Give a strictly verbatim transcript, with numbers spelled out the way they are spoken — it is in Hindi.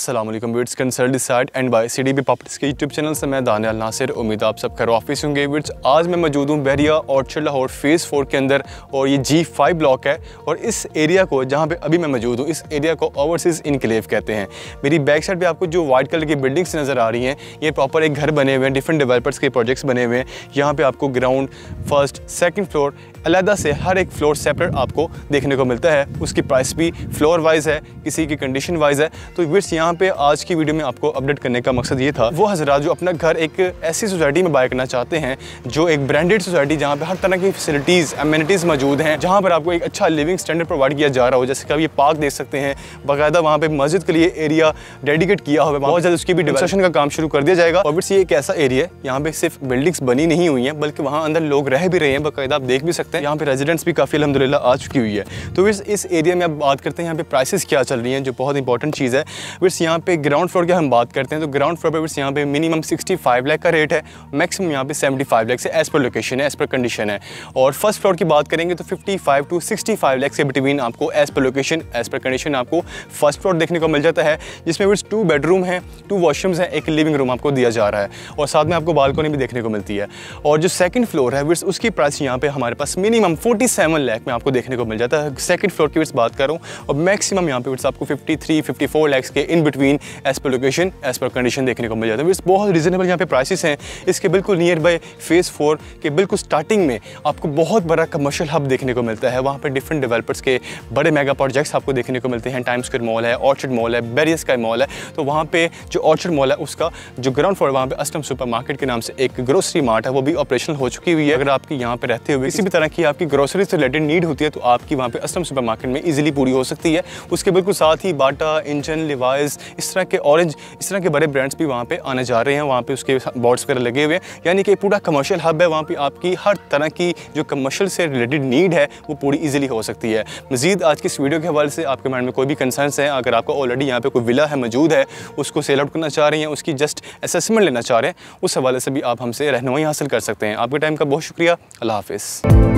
अस्सलाम वालेकुम viewers, consult decide and buy CDB properties के यूट्यूब चैनल से मैं दानियाल नासिर। उम्मीद आप सब खैर ऑफिस होंगे। व्यूअर्स, आज मैं मौजूद हूँ Bahria Orchard Lahore phase four के अंदर और ये जी फाइव ब्लॉक है। और इस एरिया को जहाँ पे अभी मैं मौजूद हूँ, इस एरिया को ओवरसीज़ इनक्लेव कहते हैं। मेरी बैक साइड पर आपको जो वाइट कलर की बिल्डिंग्स नज़र आ रही हैं, ये प्रॉपर एक घर बने हुए हैं, डिफरेंट डेवलपर्स के प्रोजेक्ट्स बने हुए हैं। यहाँ पर आपको ग्राउंड, फर्स्ट, सेकेंड फ्लोर अलहदा से हर एक फ्लोर सेपरेट आपको देखने को मिलता है। उसकी प्राइस भी फ्लोर वाइज है, किसी की कंडीशन वाइज है। तो व्यूअर्स, यहाँ पे आज की वीडियो में आपको अपडेट करने का मकसद ये था, वो हज़रात जो अपना घर एक ऐसी सोसाइटी में बाय करना चाहते हैं जो एक ब्रांडेड सोसाइटी, जहाँ पे हर तरह की फैसिलिटीज़, एमिनिटीज़ मौजूद हैं, जहाँ पर आपको एक अच्छा लिविंग स्टैंडर्ड प्रोवाइड किया जा रहा हो। जैसे कि आप ये पार्क देख सकते हैं, बाकायदा वहाँ पे मस्जिद के लिए एरिया डेडिकेट किया हुआ है, बहुत जल्द उसकी भी कंस्ट्रक्शन का काम शुरू कर दिया जाएगा। और व्यूअर्स, ये एक ऐसा एरिया है, यहाँ पे सिर्फ बिल्डिंग्स बनी नहीं हुई हैं, बल्कि वहाँ अंदर लोग रह भी रहे हैं, बाकायदा आप देख भी सकते हैं। यहाँ पे रेजिडेंट्स भी काफ़ी अल्हम्दुलिल्लाह आ चुकी हुई है। तो व्यूअर्स, इस एरिया में अब बात करते हैं यहाँ पे प्राइसेस क्या चल रही हैं, जो बहुत इंपॉर्टेंट चीज़ है। व्यूअर्स, यहाँ पे ग्राउंड फ्लोर की हम बात करते हैं तो ग्राउंड फ्लोर पे व्यूअर्स यहाँ पे मिनिमम पैंसठ लाख का रेट है, मैक्सिमम यहाँ पे पचहत्तर लाख से एज पर लोकेशन है, एज पर कंडीशन है। और फर्स्ट फ्लोर की बात करेंगे तो पचपन टू पैंसठ लाख के बिटवीन आपको एज पर लोकेशन, एज पर कंडीशन आपको फर्स्ट फ्लोर देखने को मिल जाता है, जिसमें व्यूअर्स टू बेडरूम है, टू वॉशरूम्स हैं, एक लिविंग रूम आपको दिया जा रहा है और साथ में आपको बालकनी भी देखने को मिलती है। और जो सेकंड फ्लोर है व्यूअर्स, उसकी प्राइस यहाँ पे हमारे पास मिनिमम सैंतालीस लाख में आपको देखने को मिल जाता है। सेकंड फ्लोर की बात कर रहा हूँ और मैक्सिमम यहाँ पे आपको तिरेपन, चौवन लाख के इन बिटवीन एज पर लोकेशन, एज पर कंडीशन देखने को मिल जाता है। बहुत रिजनेबल यहाँ पे प्राइसेस हैं। इसके बिल्कुल नियर बाय फेज़ फोर के बिल्कुल स्टार्टिंग में आपको बहुत बड़ा कमर्शियल हब देखने को मिलता है। वहाँ पे डिफरेंट डेवलपर्स के बड़े मेगा प्रोजेक्ट्स आपको देखने को मिलते हैं। टाइम स्क्वायर मॉल है, ऑर्चर्ड मॉल है, बहरिया स्काई मॉल है। तो वहाँ पे जो ऑर्चर्ड मॉल है, उसका जो ग्राउंड फ्लोर, वहाँ पे अस्टम सुपर मार्केट के नाम से एक ग्रोसरी मार्ट है, वो भी ऑपरेशनल हो चुकी हुई है। अगर आपकी यहाँ पे रहते हुए किसी भी तरह की आपकी ग्रोसरी से रिलेटेड नीड होती है तो आपकी वहाँ पे अस्टम सुपर मार्केट में इजीली पूरी हो सकती है। उसके बिल्कुल साथ ही बाटा, इंजन, लिवाइज, इस तरह के ऑरेंज, इस तरह के बड़े ब्रांड्स भी वहाँ पे आने जा रहे हैं। वहाँ पे उसके बोर्ड्स वगैरह लगे हुए हैं, यानी कि पूरा कमर्शियल हब है। वहाँ पे आपकी हर तरह की जो कमर्शियल से रिलेटेड नीड है वो पूरी इजीली हो सकती है। मजीद आज की इस वीडियो के हवाले से आपके माइंड में कोई भी कंसर्न्स हैं, अगर आपको ऑलरेडी यहाँ पे कोई विला है मौजूद है, उसको सेल आउट करना चाह रहे हैं, उसकी जस्ट असेसमेंट लेना चाह रहे हैं, उस हवाले से भी आप हमसे रहनुमाई हासिल कर सकते हैं। आपके टाइम का बहुत शुक्रिया। अल्लाह हाफिज़।